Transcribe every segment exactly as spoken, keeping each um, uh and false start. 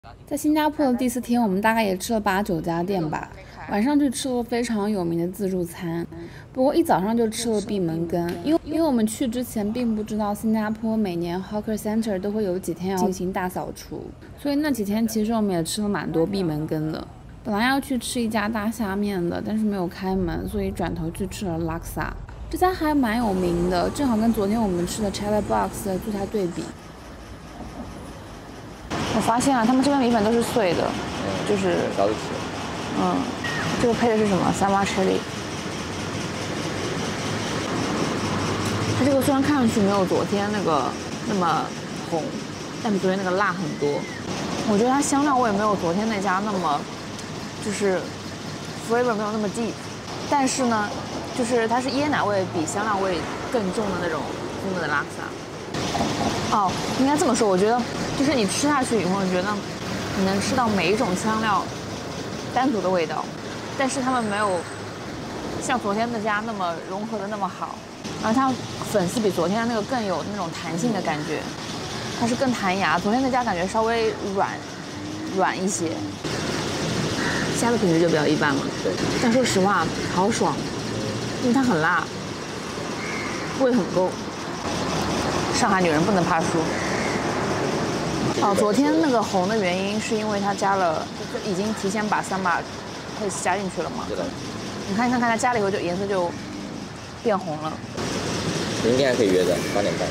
在新加坡的第四天，我们大概也吃了八九家店吧。晚上去吃了非常有名的自助餐，不过一早上就吃了闭门羹，因为因为我们去之前并不知道新加坡每年 Hawker Center 都会有几天要进行大扫除，所以那几天其实我们也吃了蛮多闭门羹的。本来要去吃一家大虾面的，但是没有开门，所以转头去吃了 Laksa。这家还蛮有名的，正好跟昨天我们吃的 Chatterbox 做下对比。我发现啊，他们这边米粉都是碎的，嗯、就是烧得起。 嗯，这个配的是什么 ？Summer chili。它这个虽然看上去没有昨天那个那么红，但比昨天那个辣很多。我觉得它香料味没有昨天那家那么，就是 flavor 没有那么 deep， 但是呢，就是它是椰奶味比香料味更重的那种风格的拉萨。哦，应该这么说，我觉得就是你吃下去以后，你觉得你能吃到每一种香料单独的味道，但是他们没有像昨天那家那么融合的那么好，而它粉丝比昨天那个更有那种弹性的感觉，它是更弹牙。昨天那家感觉稍微软软一些，虾的品质就比较一般了。对，但说实话好爽，因为它很辣，味很够。上海女人不能怕输。哦，昨天那个红的原因是因为它加了，就已经提前把三把配加进去了嘛。 对的。 你看，看看它加了以后就颜色就变红了。 明天还可以约的，八点半。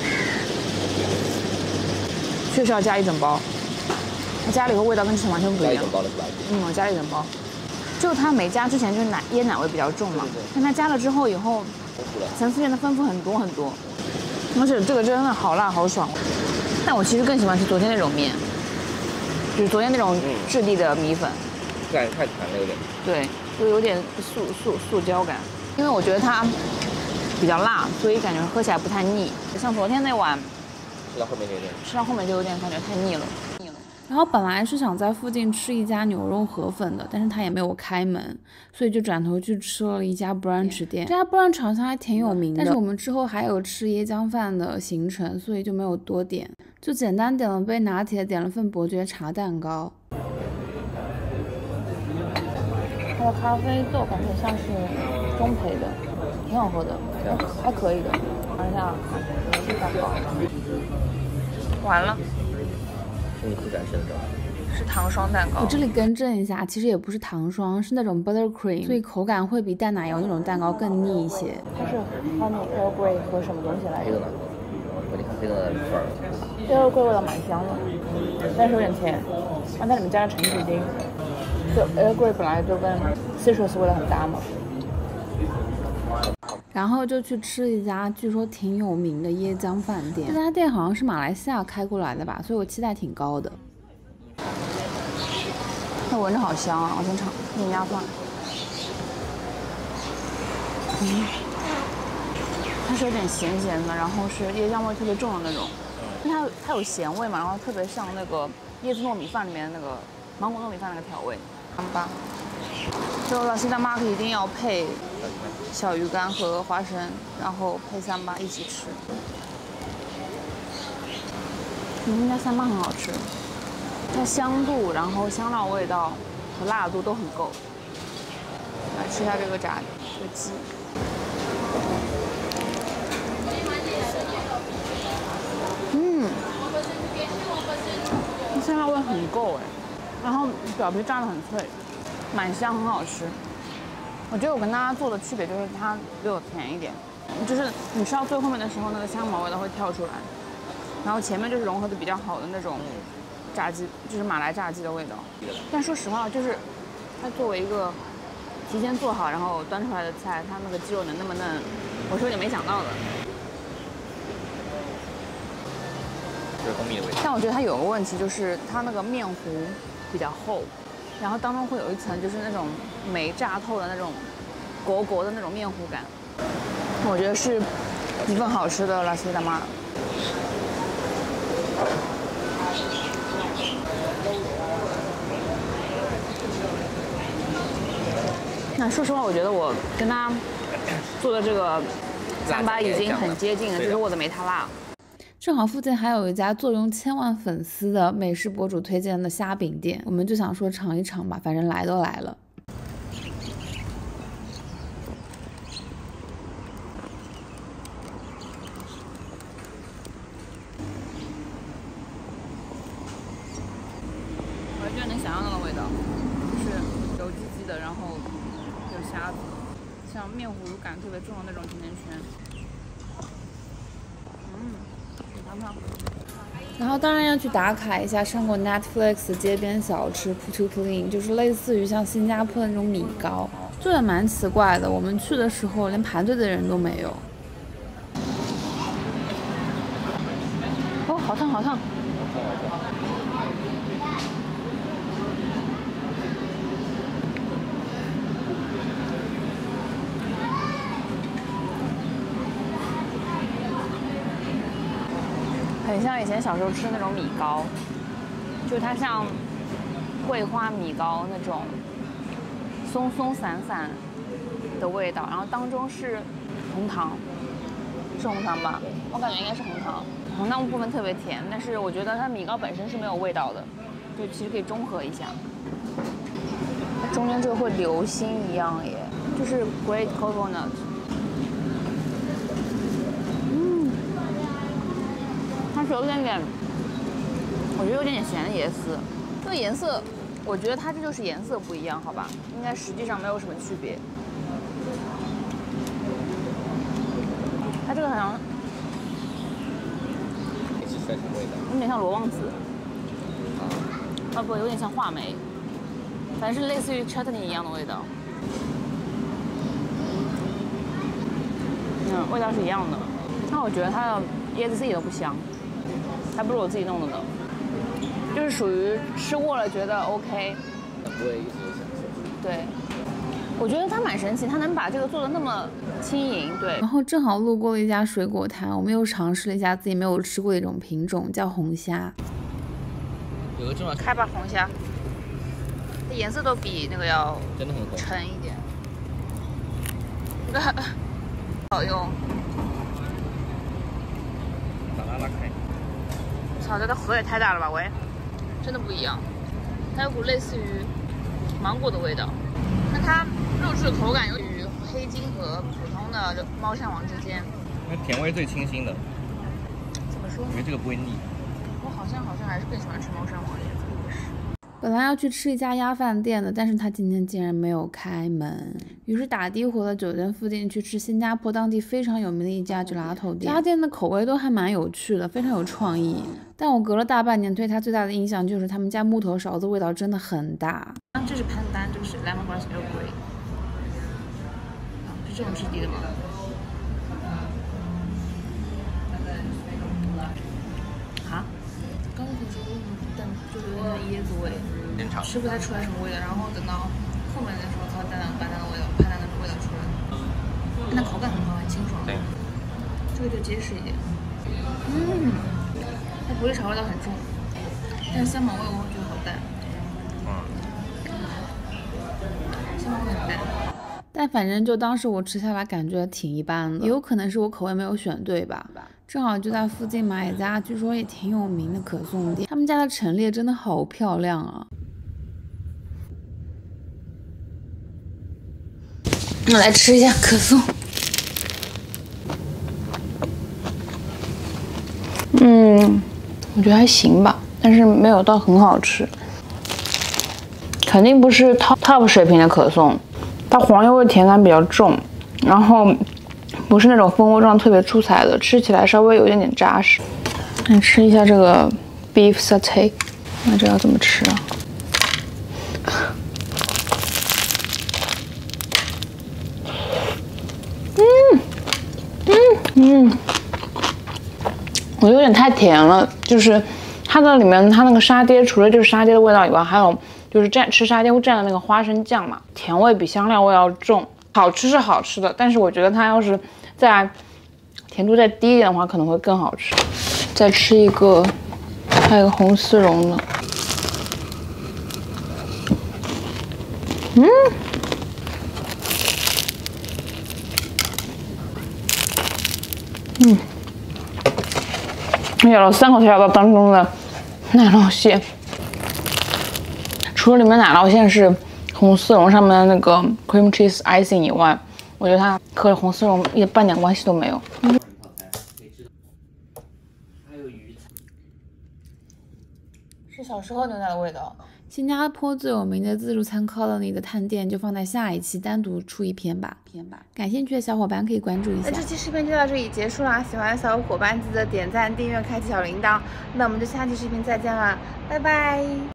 确实要加一整包，它加了以后味道跟之前完全不一样。 加一整包的是吧？ 嗯，我加了一整包。就它没加之前就是奶椰奶味比较重嘛，但它加了之后以后，层次变得丰富很多很多。而且这个真的好辣好爽，但我其实更喜欢吃昨天那种面，就是昨天那种质地的米粉， 感觉太弹了有点。 对，就有点塑塑塑胶感，因为我觉得它比较辣，所以感觉喝起来不太腻。像昨天那碗， 吃到后面就有点， 吃到后面就有点感觉太腻了。腻了。然后本来是想在附近吃一家牛肉河粉的，但是他也没有开门，所以就转头去吃了一家 brunch 店。这家 brunch 好像还挺有名的，但是我们之后还有吃椰浆饭的行程，所以就没有多点，就简单点了杯拿铁，点了份伯爵茶蛋糕。它的咖啡豆感觉像是中培的，挺好喝的，还可以的。尝一下伯爵蛋糕，完了。 是你不展示的照片，是糖霜蛋糕。我这里更正一下，其实也不是糖霜，是那种 buttercream， 所以口感会比淡奶油那种蛋糕更腻一些。它是 honey Earl Grey 和什么东西来着？ 这个呢？我得看这个味儿。 Earl Grey 味道蛮香的，但是有点甜，然后它里面加了橙皮丁。就 Earl Grey 本来就跟 citrus 味道很搭嘛。然后就去吃一家据说挺有名的椰浆饭店，这家店好像是马来西亚开过来的吧，所以我期待挺高的。它闻着好香啊！我先尝面鸭饭，嗯，它是有点咸咸的，然后是椰浆味特别重的那种，它它有咸味嘛，然后特别像那个椰子糯米饭里面的那个芒果糯米饭那个调味。三八，就老西大妈一定要配小鱼干和花生，然后配三八一起吃。嗯，那三八很好吃，它香度，然后香料味道和辣度都很够。来吃一下这个炸这个鸡。嗯，香料味很够哎，然后表皮炸得很脆，蛮香，很好吃。我觉得我跟大家做的区别就是它比我甜一点，就是你吃到最后面的时候，那个香茅味道会跳出来，然后前面就是融合的比较好的那种炸鸡，就是马来炸鸡的味道。但说实话，就是它作为一个提前做好然后端出来的菜，它那个鸡肉能那么嫩，我是有点没想到的。 就是蜂蜜的味道。 但我觉得它有个问题，就是它那个面糊比较厚。然后当中会有一层就是那种没炸透的那种裹裹的那种面糊感，我觉得是一份好吃的拉西大妈。那说实话，我觉得我跟他做的这个三八已经很接近了，就是我的没他辣。 正好附近还有一家坐拥千万粉丝的美食博主推荐的虾饼店，我们就想说尝一尝吧，反正来都来了。完全能想象那个味道，就是油唧唧的，然后有虾子，像面糊感特别重的那种甜甜圈。嗯，尝尝。然后当然要去打卡一下上过 Netflix 的街边小吃 Putu Piring， 就是类似于像新加坡的那种米糕，这也蛮奇怪的。我们去的时候连排队的人都没有。哦，好烫好烫！很像以前小时候吃的那种米糕，就是它像桂花米糕那种松松散散的味道，然后当中是红糖，是红糖吧？我感觉应该是红糖，红糖部分特别甜，但是我觉得它米糕本身是没有味道的，就其实可以中和一下。它中间这个会流心一样耶，就是 Great Coconut。它是有点点，我觉得有点点咸的椰丝。这个颜色，我觉得它这就是颜色不一样，好吧？应该实际上没有什么区别。它这个好像有点像罗望子，啊不，有点像话梅，反正是类似于 chutney 一样的味道。嗯，味道是一样的。但我觉得它的椰子自己都不香。还不如我自己弄的呢，就是属于吃过了觉得 OK， 但不会一直想吃。 对，我觉得它蛮神奇，它能把这个做的那么轻盈。对，然后正好路过了一家水果摊，我们又尝试了一下自己没有吃过的一种品种，叫红虾。 有个这么开吧红虾，它颜色都比那个要真的很红， 沉一点，好用。 拉拉开。 操，这个盒也太大了吧！喂，真的不一样，它有股类似于芒果的味道。那它肉质的口感由于黑金和普通的猫山王之间， 因为甜味最清新的。 怎么说？ 因为这个不会腻。 我好像好像还是更喜欢吃猫山王椰子。本来要去吃一家鸭饭店的，但是他今天竟然没有开门，于是打的回了酒店附近去吃新加坡当地非常有名的一家 gelato 店。这家店的口味都还蛮有趣的，非常有创意。但我隔了大半年对它最大的印象就是他们家木头勺子味道真的很大。这是潘丹，这个是 lemongrass Earl Grey， 是这种质地的吗？啊？刚才说但就有点椰子味。吃不太出来什么味道，然后等到后面的时候，它淡淡白淡的味道，潘丹的味道出来了。但口感很好，很清爽。对，这个就结实一点。嗯，它不是茶味道很重，但是香茅味我觉得好淡。嗯，香茅味很淡。但反正就当时我吃下来感觉挺一般的，也有可能是我口味没有选对吧。正好就在附近买一家据说也挺有名的可颂店，他们家的陈列真的好漂亮啊。我来吃一下可颂。嗯，我觉得还行吧，但是没有到很好吃，肯定不是 top top 水平的可颂。它黄油味甜感比较重，然后不是那种蜂窝状特别出彩的，吃起来稍微有一点点扎实。来吃一下这个 beef satay， 那这要怎么吃啊？嗯嗯嗯，我有点太甜了，就是它的里面它那个沙爹，除了就是沙爹的味道以外，还有就是蘸吃沙爹会蘸的那个花生酱嘛，甜味比香料味要重。好吃是好吃的，但是我觉得它要是再甜度再低一点的话，可能会更好吃。再吃一个，还有一个红丝绒的，嗯。嗯， 咬了三口才咬到当中的奶酪馅。除了里面奶酪馅是红丝绒上面的那个 cream cheese icing 以外，我觉得它和红丝绒一半点关系都没有。是小时候牛奶的味道。新加坡最有名的自助餐 Colony 的探店就放在下一期单独出一篇吧。篇吧，感兴趣的小伙伴可以关注一下。那这期视频就到这里结束啦，喜欢的小伙伴记得点赞、订阅、开启小铃铛。那我们就下期视频再见啦，拜拜。